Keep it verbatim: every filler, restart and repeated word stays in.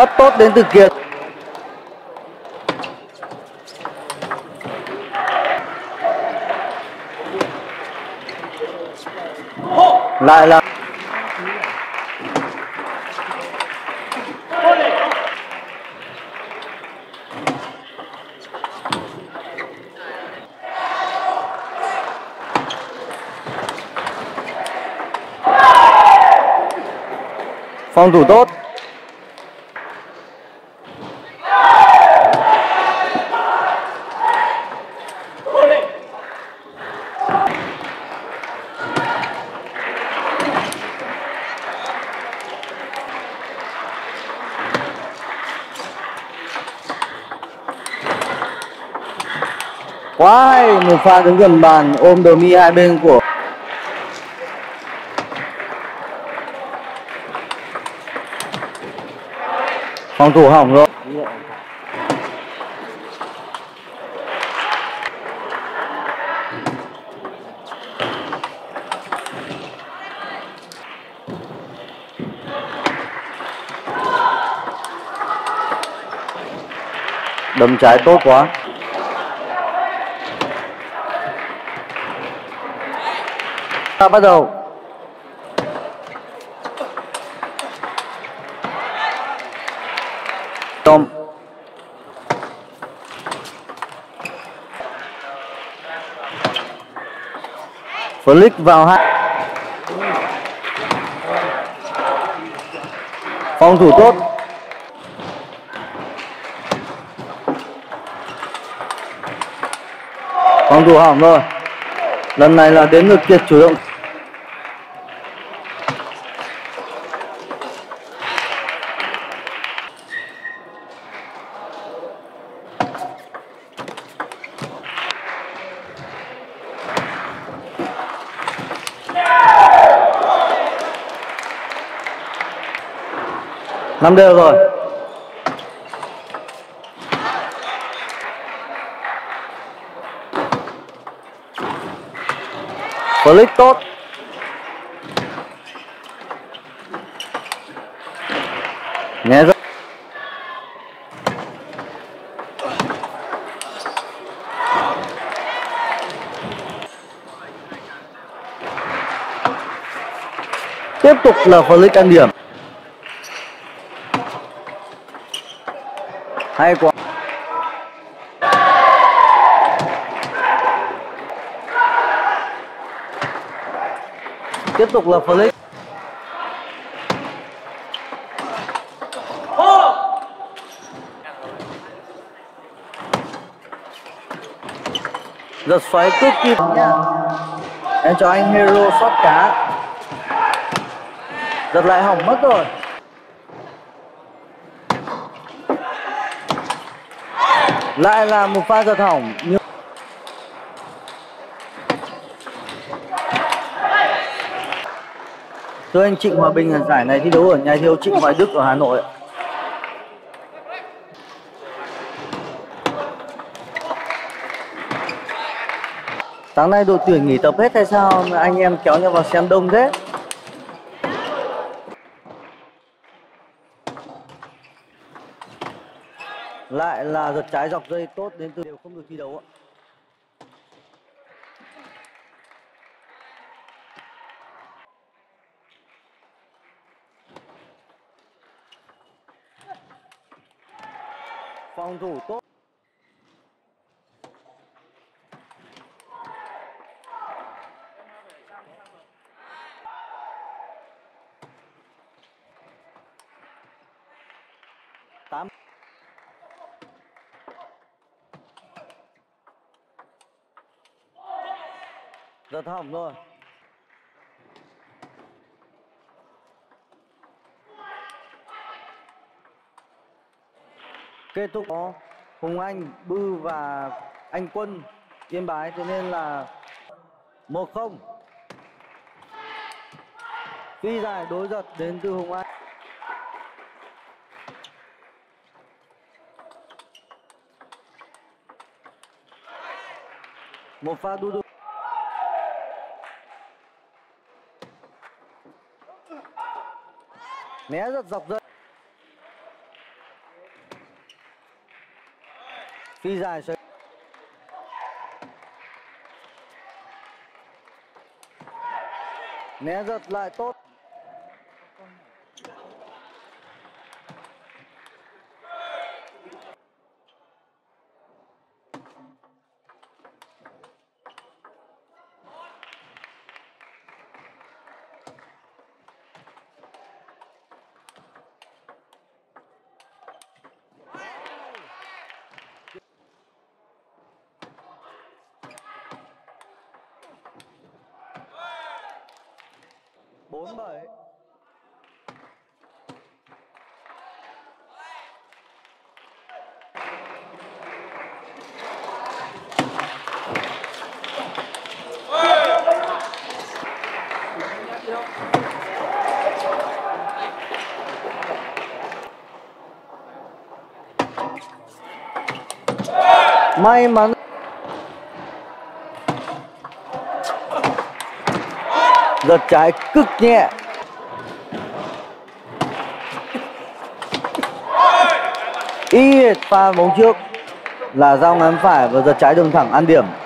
Cắt tốt đến từ Kiệt. Lại là phòng thủ tốt. Quá hay, một pha đứng gần bàn ôm đờ mi hai bên của phòng thủ hỏng rồi. Đấm trái tốt quá. Ta bắt đầu. Tom. Flick vào hai. Phòng thủ tốt. Phòng thủ hỏng rồi. Lần này là đến lượt Kiệt chủ động. Năm đều rồi. Flick tốt. Nhé rất. Tiếp tục là Flick ăn điểm. Hay quá. Tiếp tục là Flick. Giật xoáy cực kịp nha. Em cho anh Hero shot cá. Giật lại hỏng mất rồi. Lại là một pha giật hỏng. Nhưng thưa anh Trịnh Hòa Bình, ở giải này thi đấu ở nhà thi đấu Trịnh Hoài Đức ở Hà Nội. Sáng nay đội tuyển nghỉ tập hết hay sao mà anh em kéo nhau vào xem đông thế? Lại là giật trái dọc dây tốt đến từ đều không được thi đấu ạ. Phòng thủ tốt. Tám. Giật hỏng rồi. Kết thúc có Hùng Anh, Bư và Anh Quân Yên Bái, thế nên là một không. Phi giải đối giật đến từ Hùng Anh. Một pha đu đụng. Né giật dọc dây. Phi dài xoay. Né giật lại tốt. Bốn bảy. May mắn. Giật trái cực nhẹ. Y hệt pha bóng trước là giao ngắn phải và giật trái đường thẳng ăn điểm.